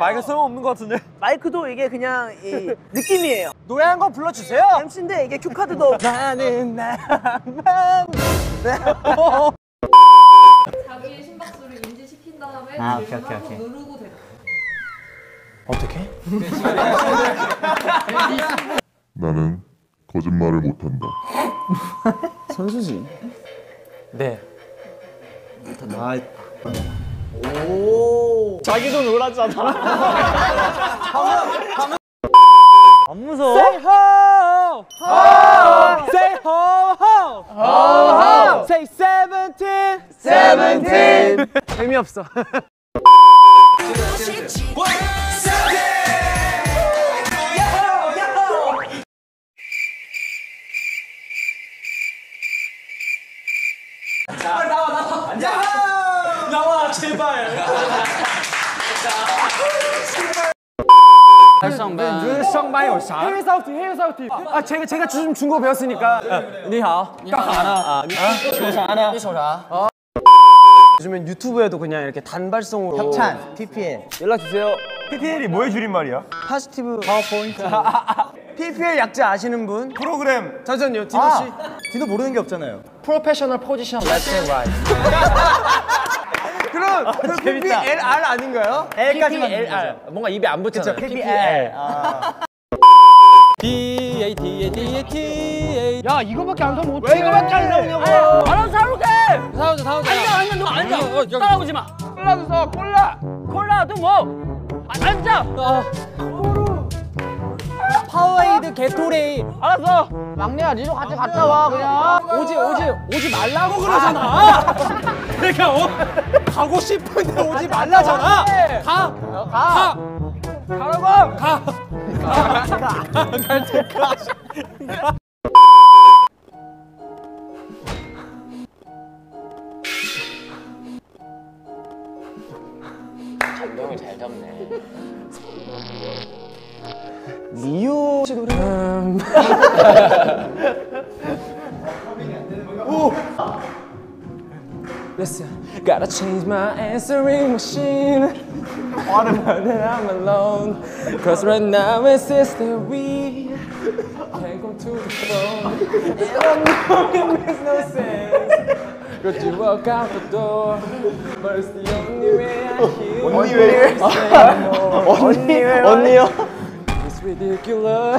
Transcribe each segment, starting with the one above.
마이크 쓸모없는 것 같은데? 마이크도 이게 그냥 이 느낌이에요. 노래 한 번 불러주세요. MC인데 이게 큐카드도 나는 나만 자기의 심박수를 인지시킨 다음에 질문하고 오케이. 누르고 대답. 어떻게? 나는 거짓말을 못한다. 선수지. 네. 오. 자기도 놀았잖아. 안 무서워? Say ho, ho. Say ho ho. Ho ho. Say 17. 재미없어. 나와 제발. 해외사우티. 아 제가 좀 중국어 배웠으니까. 니하오. 요즘엔 유튜브에도 그냥 이렇게 단발성으로 협찬, PPL. 연락 주세요. PPL이 뭐의 줄임말이야? 파지티브 파워포인트. PPL 약자 아시는 분? 프로그램. 잠시만요, 디노 씨. 디도 모르는 게 없잖아요. 프로페셔널 포지션 레프트 앤 라이트. 그럼 PPLR 아닌가요? L까지만 PPLR. 뭔가 입에 안 붙잖아요. PPL. DA. 야 이거밖에 안 사면 어떡해? 왜 이거밖에 안 사오냐고? 알아서 사올게. 사오자. 앉아 너 앉아. 따라오지 마. 콜라도 사 콜라도 뭐? 앉아. 파워에이드 게토레이. 알았어. 막내야 니도 같이 갔다 와 그냥. 오지 말라고 그러잖아. 그러니까 가고 싶은데 오지 말라잖아. 가라고. 갈 때까지. 장동이 잘 잡네. 미유 씨 노래. Listen, gotta change my answering machine. All about that I'm alone. Cause right now it's just that we can't go to the phone. And I know it makes no sense. Cause you walk out the door. But it's the only way I hear. 언니요? It's ridiculous.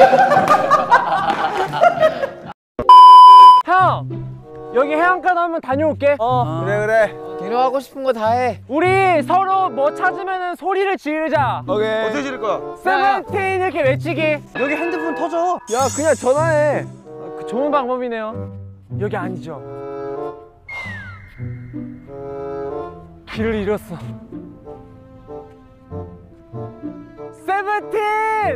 형! 여기 해안가도 한번 다녀올게. 그래. 디노 하고 싶은 거 다 해. 우리 서로 뭐 찾으면 소리를 지르자. 오케이. 어떻게 지를 거야? 세븐틴 이렇게 외치기. 여기 핸드폰 터져. 야 그냥 전화해. 그 좋은 방법이네요. 여기 아니죠. 길을 잃었어. 세븐틴!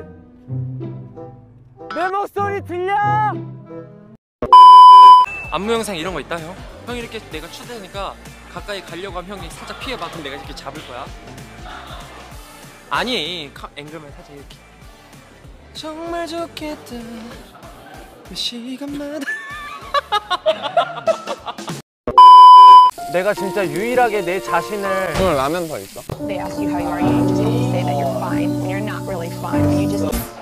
내 목소리 들려? 안무 영상 이런 거 있다 형? 형이 이렇게 내가 추대하니까 가까이 가려고 하면 형이 살짝 피해봐. 그럼 내가 이렇게 잡을 거야. 아니 앵글만 살짝 이렇게. 정말 좋겠다 그 시간마다. 내가 진짜 유일하게 내 자신을. 오늘 라면 더 있어? They ask you how you are, you just have to say that you're fine when you're not really fine. You just